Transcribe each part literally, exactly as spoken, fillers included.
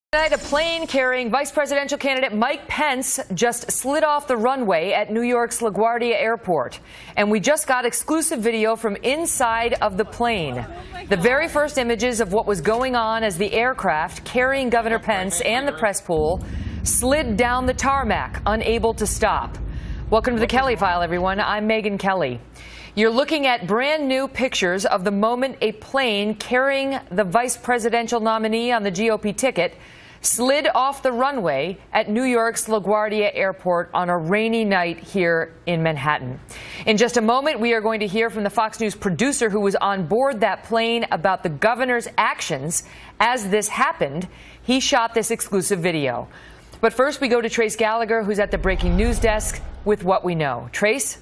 Tonight, a plane carrying vice presidential candidate Mike Pence just slid off the runway at New York's LaGuardia Airport. And we just got exclusive video from inside of the plane. The very first images of what was going on as the aircraft carrying Governor Pence and the press pool slid down the tarmac, unable to stop. Welcome to the Kelly File, everyone. I'm Megyn Kelly. You're looking at brand new pictures of the moment a plane carrying the vice presidential nominee on the G O P ticket slid off the runway at New York's LaGuardia Airport on a rainy night here in Manhattan. In just a moment, we are going to hear from the Fox News producer who was on board that plane about the governor's actions as this happened. He shot this exclusive video. But first, we go to Trace Gallagher, who's at the breaking news desk with what we know. Trace?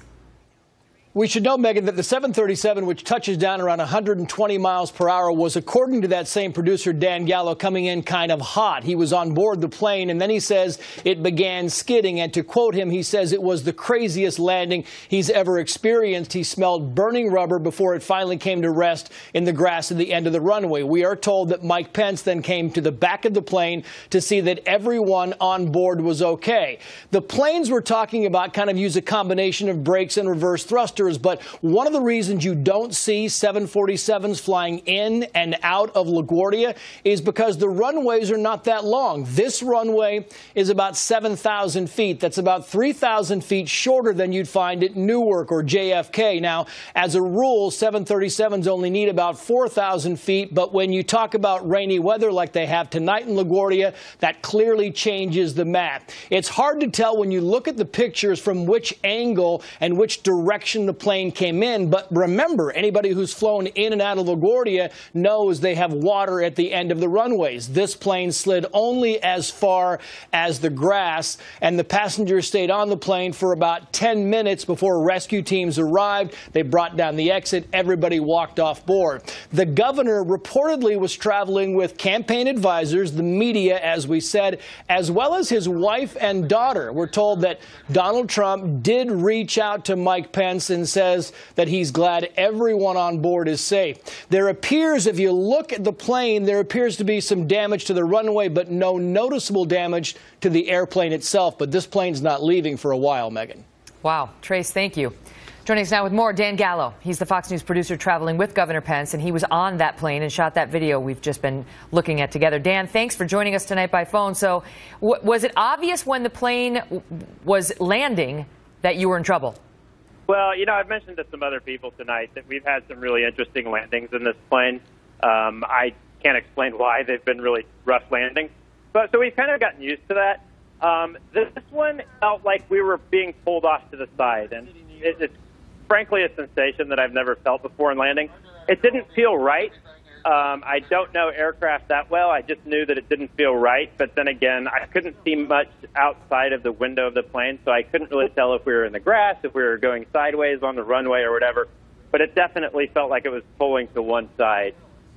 We should know, Megyn, that the seven thirty-seven, which touches down around one hundred twenty miles per hour, was, according to that same producer, Dan Gallo, coming in kind of hot. He was on board the plane, and then he says it began skidding. And to quote him, he says it was the craziest landing he's ever experienced. He smelled burning rubber before it finally came to rest in the grass at the end of the runway. We are told that Mike Pence then came to the back of the plane to see that everyone on board was okay. The planes we're talking about kind of use a combination of brakes and reverse thrusters. But one of the reasons you don't see seven forty-sevens flying in and out of LaGuardia is because the runways are not that long. This runway is about seven thousand feet. That's about three thousand feet shorter than you'd find at Newark or J F K. Now, as a rule, seven thirty-sevens only need about four thousand feet. But when you talk about rainy weather like they have tonight in LaGuardia, that clearly changes the map. It's hard to tell when you look at the pictures from which angle and which direction the plane came in, but remember, anybody who's flown in and out of LaGuardia knows they have water at the end of the runways. This plane slid only as far as the grass, and the passengers stayed on the plane for about ten minutes before rescue teams arrived. They brought down the exit. Everybody walked off board. The governor reportedly was traveling with campaign advisors, the media, as we said, as well as his wife and daughter. We're told that Donald Trump did reach out to Mike Pence and says that he's glad everyone on board is safe. There appears, if you look at the plane, there appears to be some damage to the runway, but no noticeable damage to the airplane itself. But this plane's not leaving for a while, Megyn. Wow. Trace, thank you. Joining us now with more, Dan Gallo. He's the Fox News producer traveling with Governor Pence, and he was on that plane and shot that video we've just been looking at together. Dan, thanks for joining us tonight by phone. So w was it obvious when the plane was landing that you were in trouble? Well, you know, I've mentioned to some other people tonight that we've had some really interesting landings in this plane. Um, I can't explain why. They've been really rough landings. But so we've kind of gotten used to that. Um, this one felt like we were being pulled off to the side. And it, it's frankly a sensation that I've never felt before in landing. It didn't feel right. Um, I don't know aircraft that well. I just knew that it didn't feel right. But then again, I couldn't see much outside of the window of the plane, so I couldn't really tell if we were in the grass, if we were going sideways on the runway or whatever. But it definitely felt like it was pulling to one side.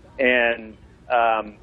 And um,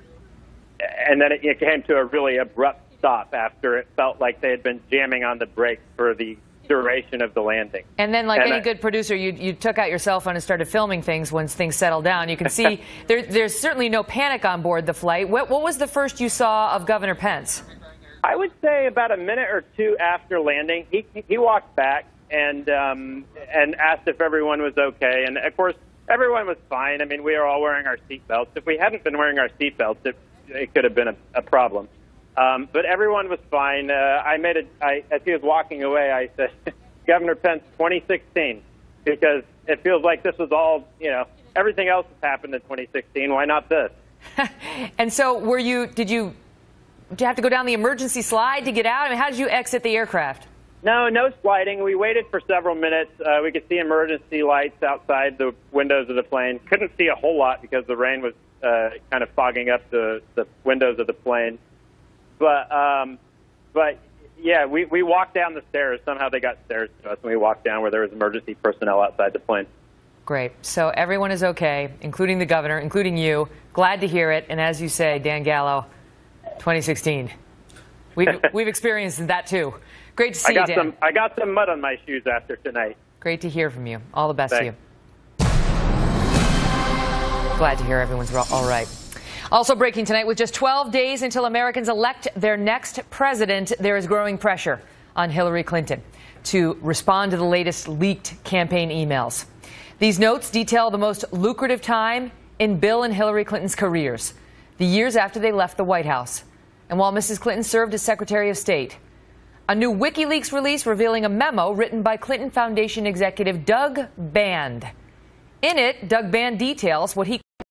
and then it, it came to a really abrupt stop after it felt like they had been jamming on the brakes for the duration of the landing. And then, like and any I, good producer, you, you took out your cell phone and started filming things once things settled down. You can see there, there's certainly no panic on board the flight. What, what was the first you saw of Governor Pence? I would say about a minute or two after landing, he, he walked back and, um, and asked if everyone was okay. And, of course, everyone was fine. I mean, we were all wearing our seatbelts. If we hadn't been wearing our seatbelts, it, it could have been a, a problem. Um, but everyone was fine. Uh, I made it. I, as he was walking away, I said, "Governor Pence, twenty sixteen," because it feels like this was all, you know, everything else has happened in twenty sixteen. Why not this? And so, were you? Did you? Did you have to go down the emergency slide to get out? I mean, how did you exit the aircraft? No, no sliding. We waited for several minutes. Uh, we could see emergency lights outside the windows of the plane. Couldn't see a whole lot because the rain was uh, kind of fogging up the, the windows of the plane. But, um, but yeah, we, we walked down the stairs. Somehow they got stairs to us, and we walked down where there was emergency personnel outside the plane. Great. So everyone is okay, including the governor, including you. Glad to hear it. And as you say, Dan Gallo, twenty sixteen. We've, we've experienced that, too. Great to see I got you, Dan. Some, I got some mud on my shoes after tonight. Great to hear from you. All the best Thanks. to you. Glad to hear everyone's all right. Also breaking tonight, with just twelve days until Americans elect their next president, there is growing pressure on Hillary Clinton to respond to the latest leaked campaign emails. These notes detail the most lucrative time in Bill and Hillary Clinton's careers, the years after they left the White House, and while Missus Clinton served as Secretary of State. A new WikiLeaks release revealing a memo written by Clinton Foundation executive Doug Band. In it, Doug Band details what he